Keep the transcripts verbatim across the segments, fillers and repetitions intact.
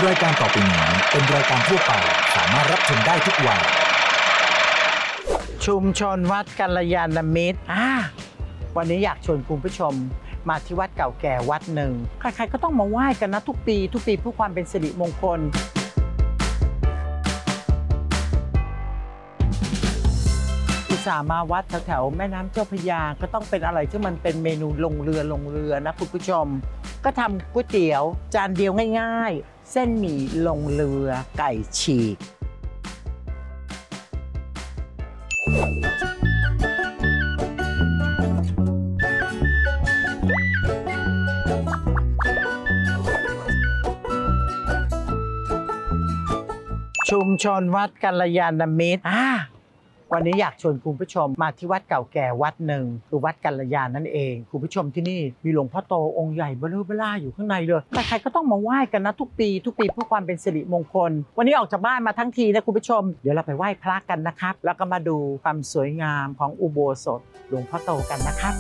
รายการต่อไปนี้เป็นรายการทั่วไปสามารถรับชมได้ทุกวัยชุมชนวัดกัลยาณมิตรอ่าวันนี้อยากชวนคุณผู้ชมมาที่วัดเก่าแก่วัดหนึ่งใครๆก็ต้องมาไหว้กันนะทุกปีทุกปีเพื่อความเป็นสิริมงคลอุตส่าห์มาวัดแถวๆแม่น้ำเจ้าพระยาก็ต้องเป็นอะไรที่มันเป็นเมนูลงเรือลงเรือนะคุณผู้ชมก็ทำก๋วยเตี๋ยวจานเดียวง่ายๆเส้นหมี่ลงเรือไก่ฉีกชุมชนวัดกัลยาณมิตรอ่าวันนี้อยากชวนคุณผู้ชมมาที่วัดเก่าแก่วัดหนึ่งคือวัดกัลยาณนั่นเองคุณผู้ชมที่นี่มีหลวงพ่อโตองค์ใหญ่เบ้อเบ้ออยู่ข้างในเลยใครๆก็ต้องมาไหว้กันนะทุกปีทุกปีเพื่อความเป็นสิริมงคลวันนี้ออกจากบ้านมาทั้งทีนะคุณผู้ชมเดี๋ยวเราไปไหว้พระกันนะครับแล้วก็มาดูความสวยงามของอุโบสถหลวงพ่อโตกันนะครับ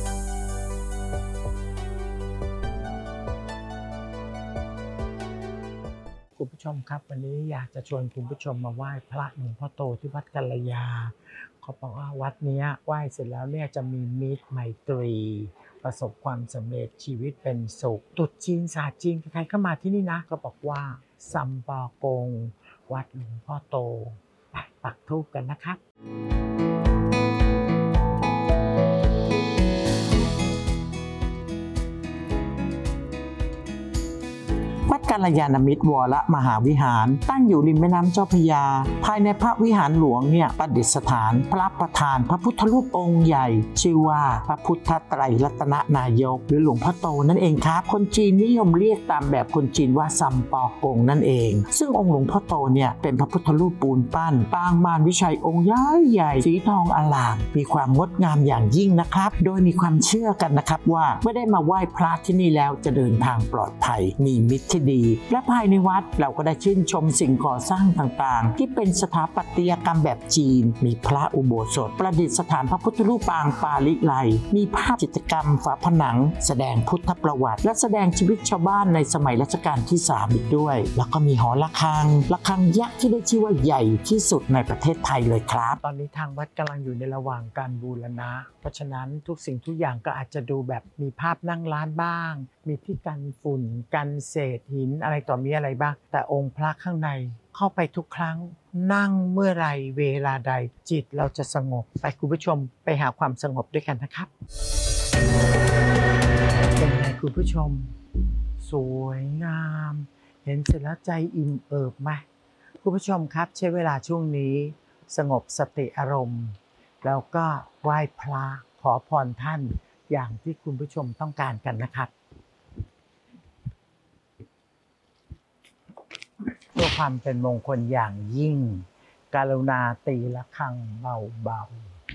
คุณผู้ชมครับวันนี้อยากจะชวนคุณผู้ชมมาไหว้พระหลวงพ่อโตที่วัดกัลยาเขาบอกว่าวัดนี้ไหว้เสร็จแล้วเนี่ยจะมีมิตรไมตรีประสบความสำเร็จชีวิตเป็นสุขตรุษจีนศาสตร์จีนใครเข้ามาที่นี่นะก็บอกว่าซัมปอกงวัดหลวงพ่อโตไปปักธูปกันนะครับวัดกัลยาณมิตรวรมหาวิหารตั้งอยู่ริมแม่น้ำเจ้าพระยาภายในพระวิหารหลวงเนี่ยประดิษฐานพระประธานพระพุทธรูปองค์ใหญ่ชื่อว่าพระพุทธไตรรัตนนายกหรือหลวงพ่อโตนั่นเองครับคนจีนนิยมเรียกตามแบบคนจีนว่าซัมปอกงนั่นเองซึ่งองค์หลวงพ่อโตเนี่ยเป็นพระพุทธรูปปูนปั้นปางมารวิชัยองค์ใหญ่ใหญ่สีทองอลามมีความงดงามอย่างยิ่งนะครับโดยมีความเชื่อกันนะครับว่าเมื่อได้มาไหว้พระที่นี่แล้วจะเดินทางปลอดภัยมีมิตรที่ดีและภายในวัดเราก็ได้ชื่นชมสิ่งก่อสร้างต่างๆที่เป็นสถาปัตยกรรมแบบจีนมีพระอุโบสถประดิษฐานพระพุทธรูปปางปาลิไลมีภาพจิตรกรรมฝาผนังแสดงพุทธประวัติและแสดงชีวิตชาวบ้านในสมัยรัชกาลที่สามอีกด้วยแล้วก็มีหอระฆังระฆังยักษ์ที่ได้ชื่อว่าใหญ่ที่สุดในประเทศไทยเลยครับตอนนี้ทางวัดกำลังอยู่ในระหว่างการบูรณะเพราะฉะนั้นทุกสิ่งทุกอย่างก็อาจจะดูแบบมีภาพนั่งร้านบ้างมีที่กันฝุ่นกันเศษหินอะไรต่อมีอะไรบ้างแต่องค์พระข้างในเข้าไปทุกครั้งนั่งเมื่อไรเวลาใดจิตเราจะสงบไปคุณผู้ชมไปหาความสงบด้วยกันนะครับเป็นไงคุณผู้ชมสวยงามเห็นเสร็จแล้วใจอิ่มเอิบไหมคุณผู้ชมครับใช้เวลาช่วงนี้สงบสติอารมณ์แล้วก็ไหว้พระขอพรท่านอย่างที่คุณผู้ชมต้องการกันนะครับเพื่อความเป็นมงคลอย่างยิ่งกรุณาตีระฆังเบา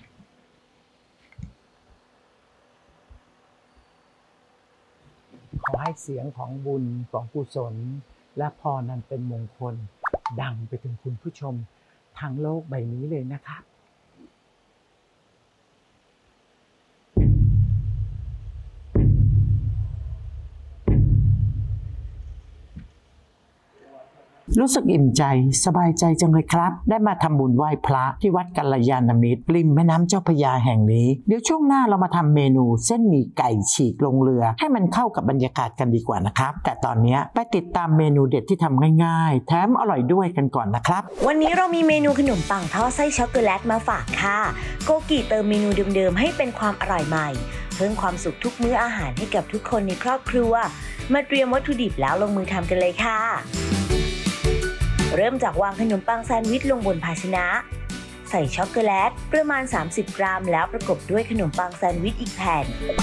ๆขอให้เสียงของบุญของกุศลและพรนั้นเป็นมงคลดังไปถึงคุณผู้ชมทั้งโลกใบนี้เลยนะครับรู้สึกอิ่มใจสบายใจจังเลยครับได้มาทำบุญไหว้พระที่วัดกัลยาณมิตรริมแม่น้ำเจ้าพระยาแห่งนี้เดี๋ยวช่วงหน้าเรามาทำเมนูเส้นหมี่ไก่ฉีกลงเรือให้มันเข้ากับบรรยากาศกันดีกว่านะครับแต่ตอนนี้ไปติดตามเมนูเด็ดที่ทำง่ายๆแถมอร่อยด้วยกันก่อนนะครับวันนี้เรามีเมนูขนมปังทอดไส้ช็อกโกแลตมาฝากค่ะโกกิเติมเมนูเดิมๆให้เป็นความอร่อยใหม่เพิ่มความสุขทุกมื้ออาหารให้กับทุกคนในครอบครัวมาเตรียมวัตถุดิบแล้วลงมือทำกันเลยค่ะเริ่มจากวางขนมปังแซนด์วิชลงบนภาชนะใส่ช็อกโกแลตประมาณสามสิบกรัมแล้วประกบด้วยขนมปังแซนด์วิชอีกแผ่น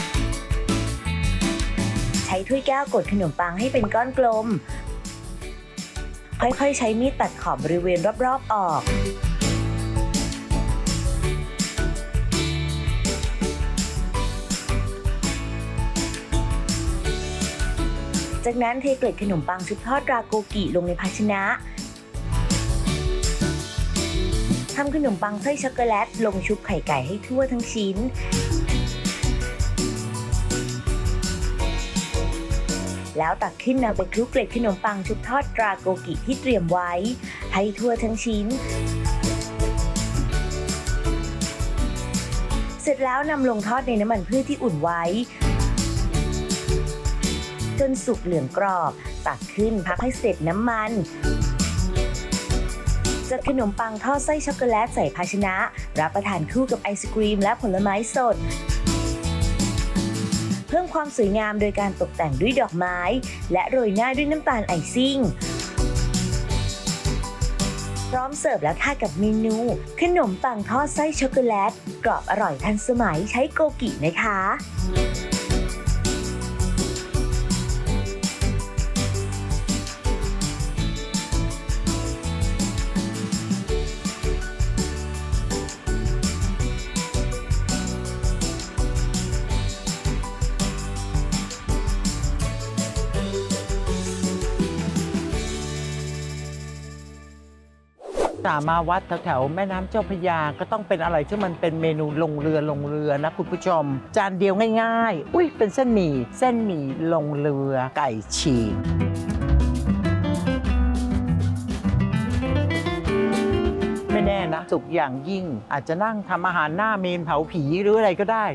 ใช้ถ้วยแก้วกดขนมปังให้เป็นก้อนกลมค่อยๆใช้มีดตัดขอบบริเวณรอบๆออกจากนั้นเทเกล็ดขนมปังชุบทอดราโกกิลงในภาชนะทำขนมปังไส้ช็อกโกแลตลงชุบไข่ไก่ให้ทั่วทั้งชิ้นแล้วตักขึ้นนำไปคลุกเกล็ดขนมปังชุบทอดตราโกกิที่เตรียมไว้ให้ทั่วทั้งชิ้นเสร็จแล้วนำลงทอดในน้ำมันพืชที่อุ่นไว้จนสุกเหลืองกรอบตักขึ้นพักให้เสร็จน้ำมันจัดขนมปังทอดไส้ช็อกโกแลตใส่ภาชนะรับประทานคู่กับไอศกรีมและผลไม้สดเพิ่มความสวยงามโดยการตกแต่งด้วยดอกไม้และโรยหน้าด้วยน้ำตาลไอซิ่งพร้อมเสิร์ฟแล้วค่ะกับเมนูขนมปังทอดไส้ช็อกโกแลตกรอบอร่อยทันสมัยใช้โกกินะคะมาวัดแถวๆแม่น้ำเจ้าพระยาก็ต้องเป็นอะไรที่มันเป็นเมนูลงเรือลงเรือนะคุณผู้ชมจานเดียวง่ายๆอุ้ยเป็นเส้นหมี่เส้นหมี่ลงเรือไก่ฉีกไม่แน่นะสุกอย่างยิ่งอาจจะนั่งทำอาหารหน้าเมนเผาผีหรืออะไรก็ได้